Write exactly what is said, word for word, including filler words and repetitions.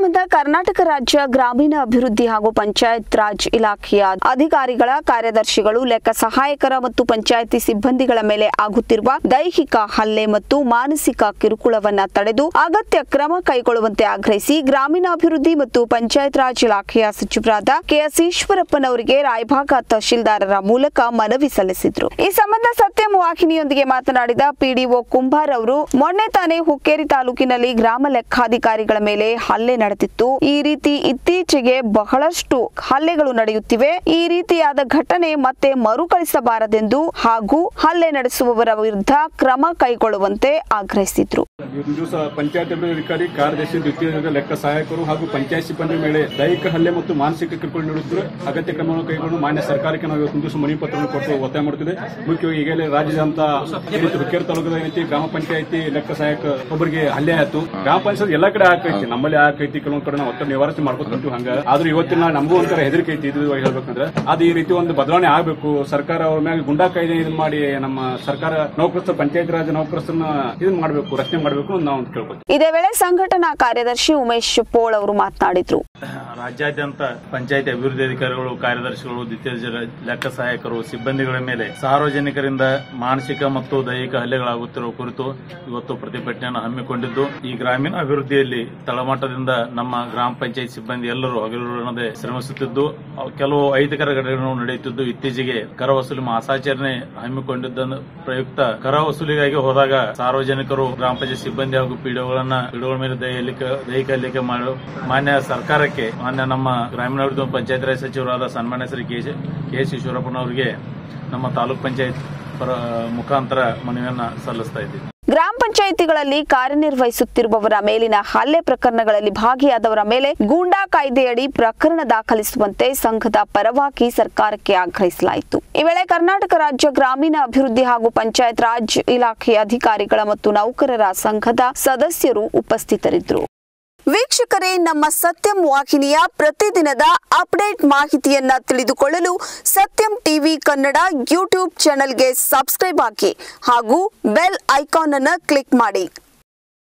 ಸಂಬಂಧ ಕರ್ನಾಟಕ ರಾಜ್ಯ ಗ್ರಾಮೀಣ ಅಭಿವೃದ್ಧಿ ಹಾಗೂ ಪಂಚಾಯತ್ ರಾಜ್ ಇಲಾಖೆಯ ಅಧಿಕಾರಿಗಳ ಕಾರ್ಯದರ್ಶಿಗಳು ಲೆಕ್ಕ ಸಹಾಯಕರ ಮತ್ತು ಪಂಚಾಯಿತಿ ಸಿಬ್ಬಂದಿಗಳ ಮೇಲೆ ಆಗುತ್ತಿರುವ ದೈಹಿಕ ಹಲ್ಲೆ ಮತ್ತು ಮಾನಸಿಕ ಕಿರುಕುಳವನ್ನು ತಡೆದು ಅಗತ್ಯ ಕ್ರಮ ಕೈಗೊಳ್ಳುವಂತೆ ಆಗ್ರಹಿಸಿ ಗ್ರಾಮೀಣಾಭಿವೃದ್ಧಿ ಮತ್ತು ಪಂಚಾಯತ್ ರಾಜ್ ಇಲಾಖೆಯ ಸಚಿವರಾದ ಕೆಎಸ್ ಈಶ್ವರಪ್ಪನವರಿಗೆ ರಾಯಭಾಗ ತಹಶೀಲ್ದಾರರ ಮೂಲಕ ಮನವಿ ಸಲ್ಲಿಸಿದರು। ಈ ಸಂಬಂಧ ಸತ್ಯಂ ವಾಹಿನಿಯೊಂದಿಗೆ ಮಾತನಾಡಿದ ಪಿಡಿಒ ಕುಂಬಾರ್ ಅವರು ಮೊನ್ನೆ ತಾನೇ ಹುಕ್ಕೇರಿ ತಾಲೂಕಿನಲ್ಲಿ ಗ್ರಾಮ ಲೆಕ್ಕಾಧಿಕಾರಿಗಳ ಮೇಲೆ ಹಲ್ಲೆ ನಡೆದಿತ್ತು। ಈ ರೀತಿ ಇತ್ತೀಚೆಗೆ ಬಹಳಷ್ಟು ಹಲ್ಲೆಗಳು ನಡೆಯುತ್ತಿವೆ। ಈ ರೀತಿಯಾದ ಘಟನೆ ಮತ್ತೆ ಮರುಕಳಿಸಬಾರದೆಂದು ಹಾಗೂ ಹಲ್ಲೆ ನಡೆಸುವವರ ವಿರುದ್ಧ ಕ್ರಮ ಕೈಗೊಳ್ಳುವಂತೆ ಆಗ್ರಹಿಸಿದರು। ಪಂಚಾಯತ್ ಅಧಿಕಾರಿ ಕಾರ್ಯದರ್ಶಿ ದ್ವಿತೀಯ ಲೆಕ್ಕ ಸಹಾಯಕರು ಹಾಗೂ ಪಂಚಾಯತ್ ಸಿಬ್ಬಂದಿ ಮೇಲೆ ದೈಹಿಕ ಹಲ್ಲೆ ಮತ್ತು ಮಾನಸಿಕ ಕಿರುಕುಳ ನೀಡುತ್ತಿರುವ ಅಗತ್ಯ ಕ್ರಮವನ್ನು ಕೈಗೊಂಡು ಮಾನ್ಯ ಸರ್ಕಾರಕ್ಕೆ ನಾವು ಇವತ್ತು ದಿವಸ ಮನವಿ ಪತ್ರವನ್ನು ಕೊಟ್ಟು ಒತ್ತಾಯ ಮಾಡುತ್ತಿದೆ। ಮುಖ್ಯವಾಗಿ ಈಗಲೇ ರಾಜ್ಯದಂತ ಹುಕ್ಕೇರಿ ತಾಲೂಕದ ರೀತಿ ಗ್ರಾಮ ಪಂಚಾಯತಿ ಲೆಕ್ಕ ಸಹಾಯಕ ಒಬ್ಬರಿಗೆ ಹಲ್ಲೆ ಆಯ್ತು। ಗ್ರಾಮ ಪಂಚಾಯತ್ ಎಲ್ಲಾ ಕಡೆ ಹಾಕೈತಿ, ನಮ್ಮಲ್ಲಿ ಹಾಕೈತಿ, ಕೆಲವೊಂದ್ ಕಡೆ ನಾವು ಒತ್ತಡ ನಿವಾರಣೆ ಮಾಡ್ಕೊತೀವಿ ಹಂಗ। ಆದ್ರೂ ಇವತ್ತಿನ ನಮಗೂ ಒಂಥರ ಹೆದರಿಕೆ ಐತಿ ಇದು ಹೇಳ್ಬೇಕಂದ್ರೆ ಅದು ಈ ರೀತಿ ಒಂದು ಬದಲಾವಣೆ ಆಗಬೇಕು। ಸರ್ಕಾರ ಅವ್ರ ಮ್ಯಾಗ ಗುಂಡಾ ಕಾಯ್ದೆ ಇದನ್ನ ಮಾಡಿ ನಮ್ಮ ಸರ್ಕಾರ ನೌಕರಸ್ಥ ಪಂಚಾಯತ್ ರಾಜ್ ನೌಕರಸ್ಥರನ್ನ ಇದನ್ನ ಮಾಡಬೇಕು, ರಚನೆ ಮಾಡಬೇಕು ಅಂತ ನಾವು ಕೇಳ್ಕೊತೀವಿ। ಇದೇ ವೇಳೆ ಸಂಘಟನಾ ಕಾರ್ಯದರ್ಶಿ ಉಮೇಶ್ ಪೋಳ್ ಅವರು ಮಾತನಾಡಿದ್ರು। ರಾಜ್ಯಾದ್ಯಂತ ಪಂಚಾಯತ್ ಅಭಿವೃದ್ಧಿ ಅಧಿಕಾರಿಗಳು, ಕಾರ್ಯದರ್ಶಿಗಳು, ದ್ವಿತೀಯ ಲೆಕ್ಕ ಸಹಾಯಕರು, ಸಿಬ್ಬಂದಿಗಳ ಮೇಲೆ ಸಾರ್ವಜನಿಕರಿಂದ ಮಾನಸಿಕ ಮತ್ತು ದೈಹಿಕ ಹಲ್ಲೆಗಳಾಗುತ್ತಿರುವ ಕುರಿತು ಇವತ್ತು ಪ್ರತಿಭಟನೆಯನ್ನು ಹಮ್ಮಿಕೊಂಡಿದ್ದು, ಈ ಗ್ರಾಮೀಣ ಅಭಿವೃದ್ಧಿಯಲ್ಲಿ ತಳಮಟ್ಟದಿಂದ ನಮ್ಮ ಗ್ರಾಮ ಪಂಚಾಯತ್ ಸಿಬ್ಬಂದಿ ಎಲ್ಲರೂ ಹಗಲಿರುಳದೆ ಶ್ರಮಿಸುತ್ತಿದ್ದು ಕೆಲವು ಅಹಿತಕರ ಘಟನೆಗಳು ನಡೆಯುತ್ತಿದ್ದು, ಇತ್ತೀಚೆಗೆ ಕರ ವಸೂಲಿ ಮಾಸಾಚರಣೆ ಹಮ್ಮಿಕೊಂಡಿದ್ದ ಪ್ರಯುಕ್ತ ಕರ ವಸೂಲಿಗಾಗಿ ಹೋದಾಗ ಸಾರ್ವಜನಿಕರು ಗ್ರಾಮ ಪಂಚಾಯತ್ ಸಿಬ್ಬಂದಿ ಹಾಗೂ ಪಿಡಿಒಗಳನ್ನ ಪಿಡಿಒಗಳ ಮೇಲೆ ದೈಹಿಕ ಹಲ್ಲೆ ಮಾಡಿ ಮಾನ್ಯ ಸರ್ಕಾರಕ್ಕೆ, ಮಾನ್ಯ ನಮ್ಮ ಗ್ರಾಮೀಣಾಭಿವೃದ್ಧಿ ಪಂಚಾಯತ್ ರಾಜ್ ಸಚಿವರಾದ ಸನ್ಮಾನ್ಯ ಶ್ರೀ ಕೆ ಎಸ್ ಈಶ್ವರಪ್ಪನವರಿಗೆ ನಮ್ಮ ತಾಲೂಕ್ ಪಂಚಾಯತ್ ಮುಖಾಂತರ ಮನವಿಯನ್ನ ಸಲ್ಲಿಸ್ತಾ ಇದ್ದೀವಿ। ಗ್ರಾಮ ಪಂಚಾಯಿತಿಗಳಲ್ಲಿ ಕಾರ್ಯನಿರ್ವಹಿಸುತ್ತಿರುವವರ ಮೇಲಿನ ಹಲ್ಲೆ ಪ್ರಕರಣಗಳಲ್ಲಿ ಭಾಗಿಯಾದವರ ಮೇಲೆ ಗೂಂಡಾ ಕಾಯ್ದೆಯಡಿ ಪ್ರಕರಣ ದಾಖಲಿಸುವಂತೆ ಸಂಘದ ಪರವಾಗಿ ಸರ್ಕಾರಕ್ಕೆ ಆಗ್ರಹಿಸಲಾಯಿತು। ಈ ವೇಳೆ ಕರ್ನಾಟಕ ರಾಜ್ಯ ಗ್ರಾಮೀಣ ಅಭಿವೃದ್ಧಿ ಹಾಗೂ ಪಂಚಾಯತ್ ರಾಜ್ ಇಲಾಖೆಯ ಅಧಿಕಾರಿಗಳ ಮತ್ತು ನೌಕರರ ಸಂಘದ ಸದಸ್ಯರು ಉಪಸ್ಥಿತರಿದ್ದರು। ವೀಕ್ಷಕರೇ, ನಮ್ಮ ಸತ್ಯಂ ವಾಹಿನಿಯ ಪ್ರತಿದಿನದ ಅಪ್ಡೇಟ್ ಮಾಹಿತಿಯನ್ನ ತಿಳಿದುಕೊಳ್ಳಲು ಸತ್ಯಂ ಟಿವಿ ಕನ್ನಡ ಯೂಟ್ಯೂಬ್ ಚಾನೆಲ್ಗೆ ಸಬ್ಸ್ಕ್ರೈಬ್ ಆಗಿ ಹಾಗೂ ಬೆಲ್ ಐಕಾನ್ ಅನ್ನು ಕ್ಲಿಕ್ ಮಾಡಿ।